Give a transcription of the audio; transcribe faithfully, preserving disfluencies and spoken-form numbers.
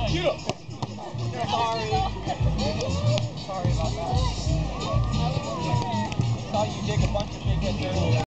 Sorry. Sorry about that. Saw you dig a bunch of big heads earlier.